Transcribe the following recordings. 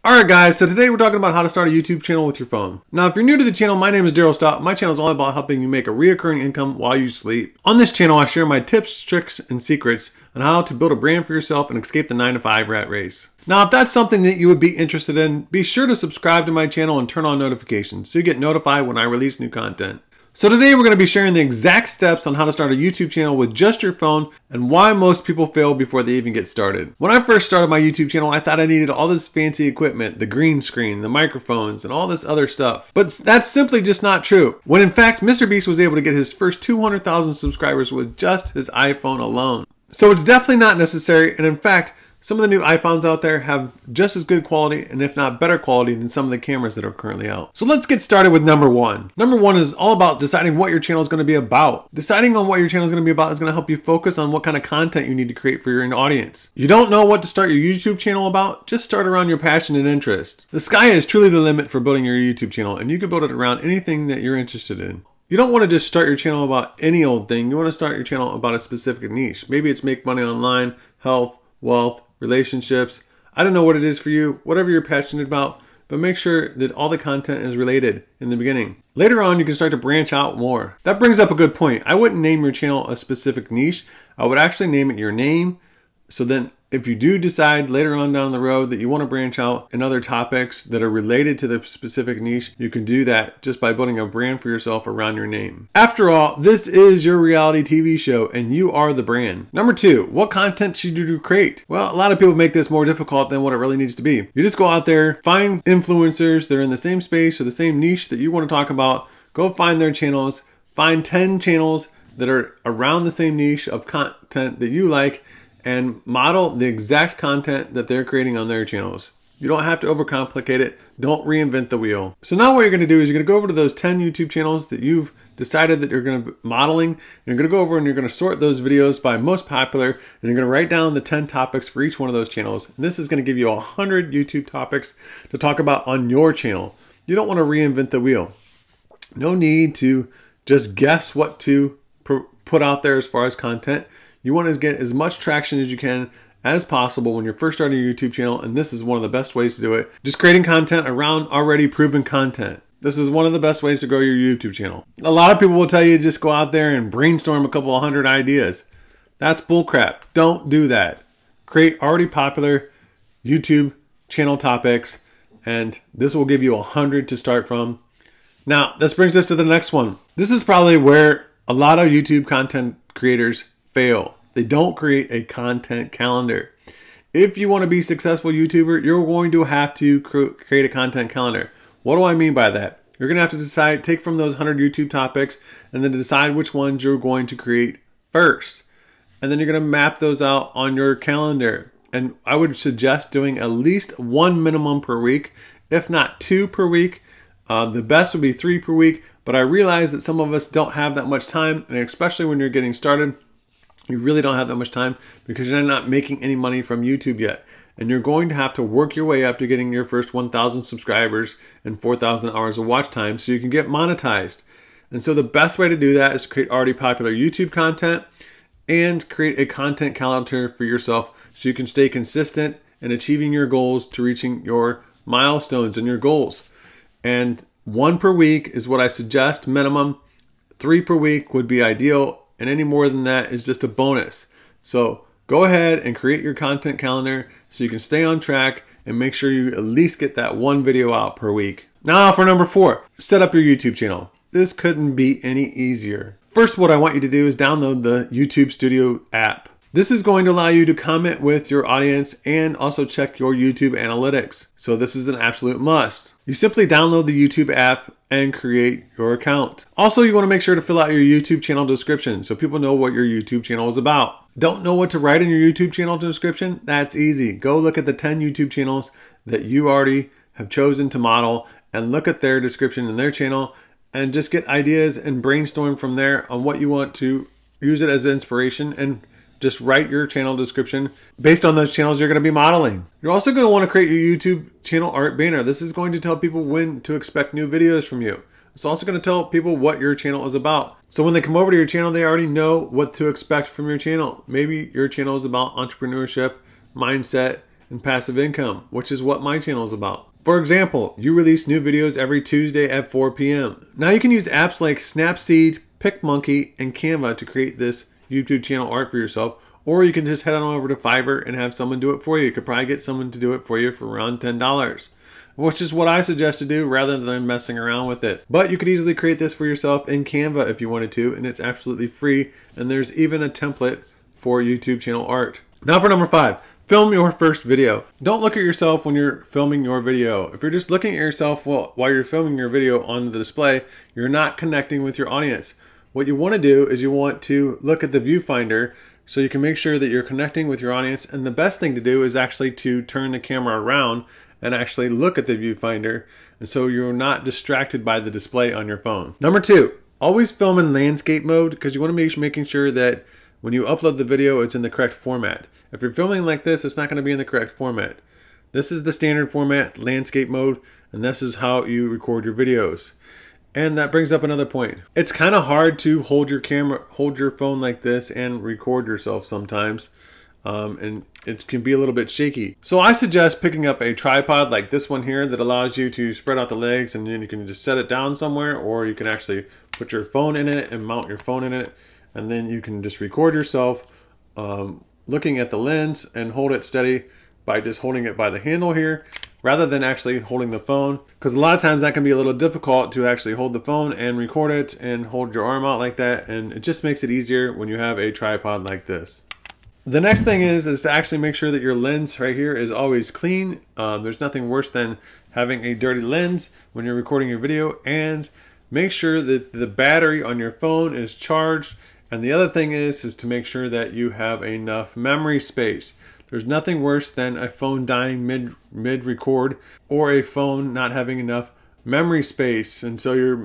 Alright guys, so today we're talking about how to start a YouTube channel with your phone. Now if you're new to the channel, my name is Darrell Stout. My channel is all about helping you make a reoccurring income while you sleep. On this channel I share my tips, tricks, and secrets on how to build a brand for yourself and escape the 9-to-5 rat race. Now if that's something that you would be interested in, be sure to subscribe to my channel and turn on notifications so you get notified when I release new content. So today we're going to be sharing the exact steps on how to start a YouTube channel with just your phone and why most people fail before they even get started. When I first started my YouTube channel, I thought I needed all this fancy equipment, the green screen, the microphones, and all this other stuff. But that's simply just not true. When in fact, Mr. Beast was able to get his first 200,000 subscribers with just his iPhone alone. So it's definitely not necessary, and in fact, some of the new iPhones out there have just as good quality and if not better quality than some of the cameras that are currently out. So let's get started with number one. Number one is all about deciding what your channel is going to be about. Deciding on what your channel is going to be about is going to help you focus on what kind of content you need to create for your audience. You don't know what to start your YouTube channel about? Just start around your passion and interest. The sky is truly the limit for building your YouTube channel, and you can build it around anything that you're interested in. You don't want to just start your channel about any old thing. You want to start your channel about a specific niche. Maybe it's make money online, health, wealth, relationships. I don't know what it is for you, whatever you're passionate about, but make sure that all the content is related in the beginning. Later on, you can start to branch out more. That brings up a good point. I wouldn't name your channel a specific niche. I would actually name it your name. So then if you do decide later on down the road that you want to branch out in other topics that are related to the specific niche, you can do that just by building a brand for yourself around your name. After all, this is your reality TV show and you are the brand. Number two, what content should you create? Well, a lot of people make this more difficult than what it really needs to be. You just go out there, find influencers that are in the same space or the same niche that you want to talk about, go find their channels, find 10 channels that are around the same niche of content that you like, and model the exact content that they're creating on their channels. You don't have to overcomplicate it. Don't reinvent the wheel. So now what you're gonna do is you're gonna go over to those 10 YouTube channels that you've decided that you're gonna be modeling. And you're gonna go over and you're gonna sort those videos by most popular, and you're gonna write down the 10 topics for each one of those channels. And this is gonna give you 100 YouTube topics to talk about on your channel. You don't wanna reinvent the wheel. No need to just guess what to put out there as far as content. You want to get as much traction as you can as possible when you're first starting your YouTube channel, and this is one of the best ways to do it. Just creating content around already proven content. This is one of the best ways to grow your YouTube channel. A lot of people will tell you just go out there and brainstorm a couple of 100 ideas. That's bullcrap. Don't do that. Create already popular YouTube channel topics, and this will give you 100 to start from. Now, this brings us to the next one. This is probably where a lot of YouTube content creators fail. They don't create a content calendar. If you want to be a successful YouTuber, you're going to have to create a content calendar. What do I mean by that? You're going to have to decide, take from those 100 YouTube topics, and then decide which ones you're going to create first. And then you're going to map those out on your calendar. And I would suggest doing at least one minimum per week, if not 2 per week. The best would be 3 per week, but I realize that some of us don't have that much time, and especially when you're getting started, you really don't have that much time because you're not making any money from YouTube yet. And you're going to have to work your way up to getting your first 1,000 subscribers and 4,000 hours of watch time so you can get monetized. And so the best way to do that is to create already popular YouTube content and create a content calendar for yourself so you can stay consistent in achieving your goals to reaching your milestones and your goals. And 1 per week is what I suggest, minimum. 3 per week would be ideal. And any more than that is just a bonus. So go ahead and create your content calendar so you can stay on track and make sure you at least get that 1 video out per week. Now for number 4, set up your YouTube channel. This couldn't be any easier. First, what I want you to do is download the YouTube Studio app. This is going to allow you to comment with your audience and also check your YouTube analytics. So this is an absolute must. You simply download the YouTube app and create your account. Also, you want to make sure to fill out your YouTube channel description so people know what your YouTube channel is about. Don't know what to write in your YouTube channel description? That's easy. Go look at the 10 YouTube channels that you already have chosen to model and look at their description in their channel and just get ideas and brainstorm from there on what you want to use it as inspiration, and just write your channel description based on those channels you're going to be modeling. You're also going to want to create your YouTube channel art banner. This is going to tell people when to expect new videos from you. It's also going to tell people what your channel is about. So when they come over to your channel, they already know what to expect from your channel. Maybe your channel is about entrepreneurship, mindset, and passive income, which is what my channel is about. For example, you release new videos every Tuesday at 4 p.m. Now you can use apps like Snapseed, PicMonkey, and Canva to create this YouTube channel art for yourself, or you can just head on over to Fiverr and have someone do it for you. You could probably get someone to do it for you for around $10, which is what I suggest to do rather than messing around with it. But you could easily create this for yourself in Canva if you wanted to, and it's absolutely free, and there's even a template for YouTube channel art. Now for number 5, film your first video. Don't look at yourself when you're filming your video. If you're just looking at yourself while you're filming your video on the display, you're not connecting with your audience. What you want to do is you want to look at the viewfinder so you can make sure that you're connecting with your audience, and the best thing to do is actually to turn the camera around and actually look at the viewfinder, and so you're not distracted by the display on your phone. Number 2, always film in landscape mode, because you want to be making sure that when you upload the video, it's in the correct format. If you're filming like this, it's not going to be in the correct format. This is the standard format, landscape mode, and this is how you record your videos. And that brings up another point. It's kind of hard to hold your phone like this and record yourself sometimes. And it can be a little bit shaky. So I suggest picking up a tripod like this one here that allows you to spread out the legs, and then you can just set it down somewhere, or you can actually put your phone in it and mount your phone in it, and then you can just record yourself looking at the lens and hold it steady by just holding it by the handle here rather than actually holding the phone, because a lot of times that can be a little difficult to actually hold the phone and record it and hold your arm out like that, and it just makes it easier when you have a tripod like this. The next thing is to actually make sure that your lens right here is always clean. There's nothing worse than having a dirty lens when you're recording your video, and make sure that the battery on your phone is charged. And the other thing is to make sure that you have enough memory space. There's nothing worse than a phone dying mid-record, or a phone not having enough memory space. And so you're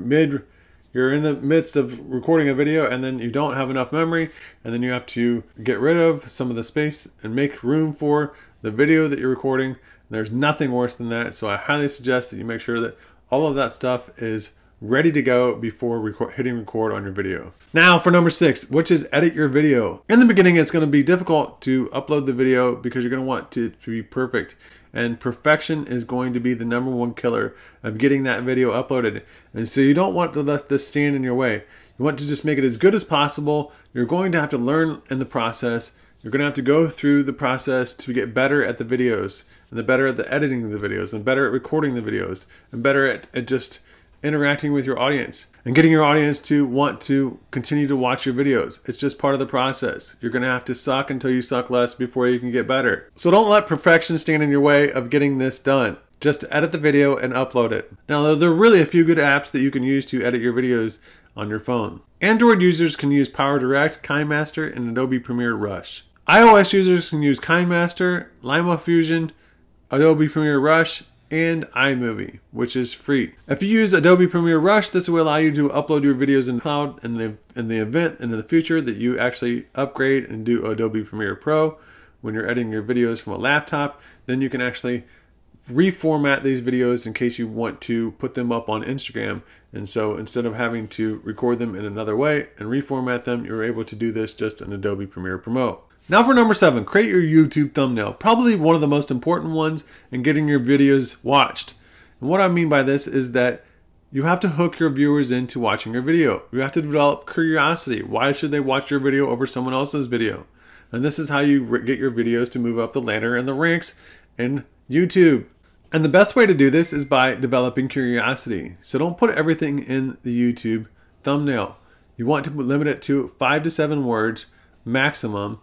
in the midst of recording a video and then you don't have enough memory, and then you have to get rid of some of the space and make room for the video that you're recording. There's nothing worse than that. So I highly suggest that you make sure that all of that stuff is ready to go before hitting record on your video. Now for number 6, which is edit your video. In the beginning, it's going to be difficult to upload the video because you're going to want it to be perfect. And perfection is going to be the #1 killer of getting that video uploaded. And so you don't want to let this stand in your way. You want to just make it as good as possible. You're going to have to learn in the process. You're going to have to go through the process to get better at the videos, and the better at the editing of the videos, and better at recording the videos, and better at just interacting with your audience and getting your audience to want to continue to watch your videos. It's just part of the process. You're going to have to suck until you suck less before you can get better. So don't let perfection stand in your way of getting this done. Just edit the video and upload it. Now there are really a few good apps that you can use to edit your videos on your phone. Android users can use PowerDirect, KineMaster, and Adobe Premiere Rush. iOS users can use KineMaster, LimaFusion, Adobe Premiere Rush, and iMovie, which is free. If you use Adobe Premiere Rush, this will allow you to upload your videos in the cloud in the event in the future that you actually upgrade and do Adobe Premiere Pro. When you're editing your videos from a laptop, then you can actually reformat these videos in case you want to put them up on Instagram. And so instead of having to record them in another way and reformat them, you're able to do this just in Adobe Premiere Pro. Now for number 7, create your YouTube thumbnail. Probably one of the most important ones in getting your videos watched. And what I mean by this is that you have to hook your viewers into watching your video. You have to develop curiosity. Why should they watch your video over someone else's video? And this is how you get your videos to move up the ladder and the ranks in YouTube. And the best way to do this is by developing curiosity. So don't put everything in the YouTube thumbnail. You want to limit it to 5 to 7 words maximum.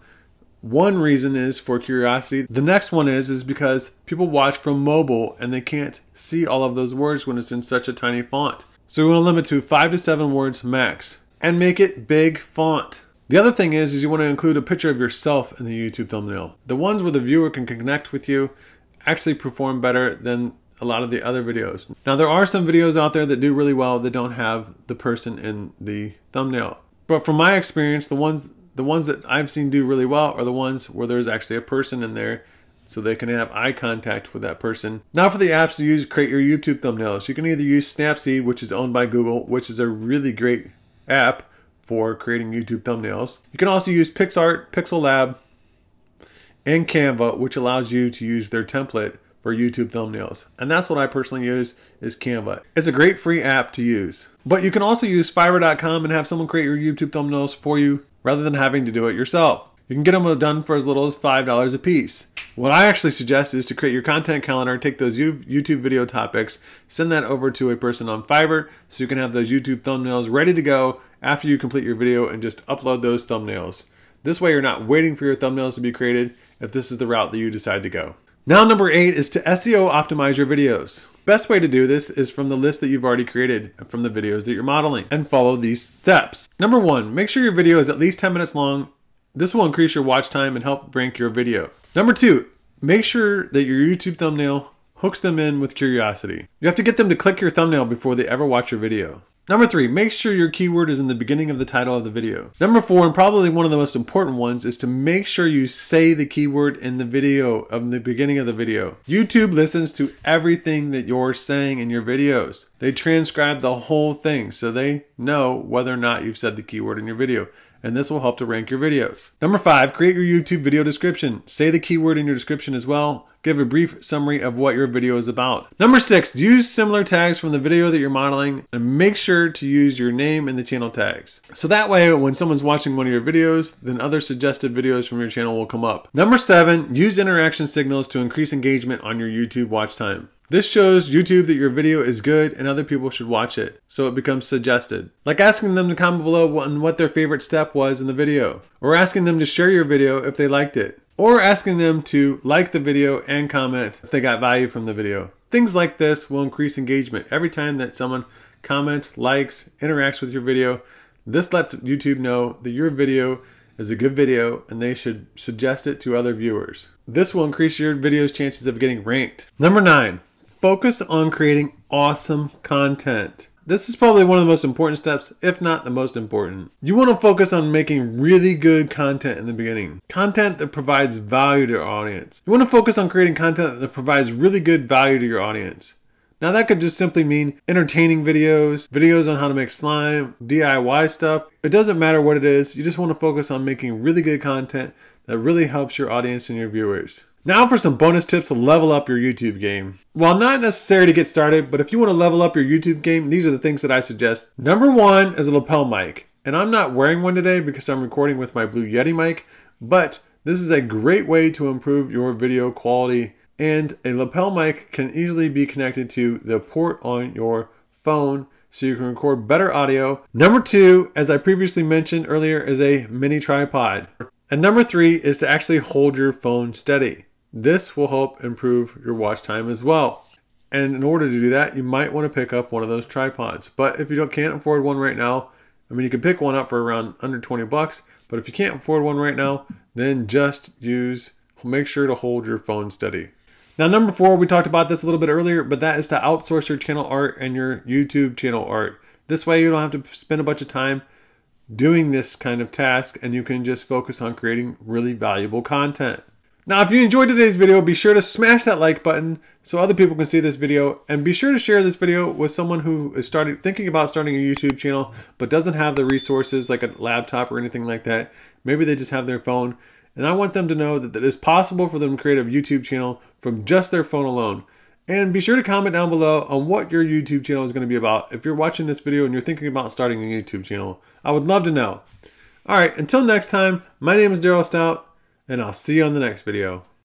One reason is for curiosity. The next one is because people watch from mobile and they can't see all of those words when it's in such a tiny font. So we want to limit to 5 to 7 words max and make it big font. The other thing is you want to include a picture of yourself in the YouTube thumbnail. The ones where the viewer can connect with you actually perform better than a lot of the other videos. Now there are some videos out there that do really well that don't have the person in the thumbnail. But from my experience, the ones that I've seen do really well are the ones where there's actually a person in there so they can have eye contact with that person. Now for the apps to use to create your YouTube thumbnails. You can either use Snapseed, which is owned by Google, which is a really great app for creating YouTube thumbnails. You can also use PixArt, Pixel Lab, and Canva, which allows you to use their template for YouTube thumbnails. And that's what I personally use, is Canva. It's a great free app to use. But you can also use Fiverr.com and have someone create your YouTube thumbnails for you rather than having to do it yourself. You can get them done for as little as $5 a piece. What I actually suggest is to create your content calendar, take those YouTube video topics, send that over to a person on Fiverr so you can have those YouTube thumbnails ready to go after you complete your video and just upload those thumbnails. This way you're not waiting for your thumbnails to be created if this is the route that you decide to go. Now, number 8 is to SEO optimize your videos. Best way to do this is from the list that you've already created and from the videos that you're modeling, and follow these steps. Number 1, make sure your video is at least 10 minutes long. This will increase your watch time and help rank your video. Number 2, make sure that your YouTube thumbnail hooks them in with curiosity. You have to get them to click your thumbnail before they ever watch your video. Number 3, make sure your keyword is in the beginning of the title of the video. Number 4, and probably one of the most important ones, is to make sure you say the keyword in the video, of the beginning of the video. YouTube listens to everything that you're saying in your videos. They transcribe the whole thing so they know whether or not you've said the keyword in your video. And this will help to rank your videos. Number 5, create your YouTube video description. Say the keyword in your description as well. Give a brief summary of what your video is about. Number 6, use similar tags from the video that you're modeling, and make sure to use your name in the channel tags. So that way, when someone's watching one of your videos, then other suggested videos from your channel will come up. Number 7, use interaction signals to increase engagement on your YouTube watch time. This shows YouTube that your video is good and other people should watch it, so it becomes suggested. Like asking them to comment below what their favorite step was in the video, or asking them to share your video if they liked it, or asking them to like the video and comment if they got value from the video. Things like this will increase engagement. Every time that someone comments, likes, interacts with your video, this lets YouTube know that your video is a good video and they should suggest it to other viewers. This will increase your video's chances of getting ranked. Number 9. Focus on creating awesome content. This is probably one of the most important steps, if not the most important. You want to focus on making really good content in the beginning. Content that provides value to your audience. You want to focus on creating content that provides really good value to your audience. Now that could just simply mean entertaining videos, videos on how to make slime, DIY stuff. It doesn't matter what it is. You just want to focus on making really good content that really helps your audience and your viewers. Now for some bonus tips to level up your YouTube game. While not necessary to get started, but if you want to level up your YouTube game, these are the things that I suggest. Number 1 is a lapel mic. And I'm not wearing one today because I'm recording with my Blue Yeti mic, but this is a great way to improve your video quality. And a lapel mic can easily be connected to the port on your phone so you can record better audio. Number 2, as I previously mentioned earlier, is a mini tripod. And number 3 is to actually hold your phone steady. This will help improve your watch time as well. And in order to do that, you might want to pick up one of those tripods. But if you can't afford one right now, I mean, you can pick one up for around under 20 bucks. But if you can't afford one right now, then just make sure to hold your phone steady. Now, number 4, we talked about this a little bit earlier, but that is to outsource your channel art and your YouTube channel art. This way you don't have to spend a bunch of time doing this kind of task, and you can just focus on creating really valuable content. Now, if you enjoyed today's video, be sure to smash that like button so other people can see this video, and be sure to share this video with someone who is thinking about starting a YouTube channel but doesn't have the resources like a laptop or anything like that. Maybe they just have their phone, and I want them to know that it is possible for them to create a YouTube channel from just their phone alone. And be sure to comment down below on what your YouTube channel is going to be about. If you're watching this video and you're thinking about starting a YouTube channel, I would love to know. All right, until next time, my name is Darrell Stout, and I'll see you on the next video.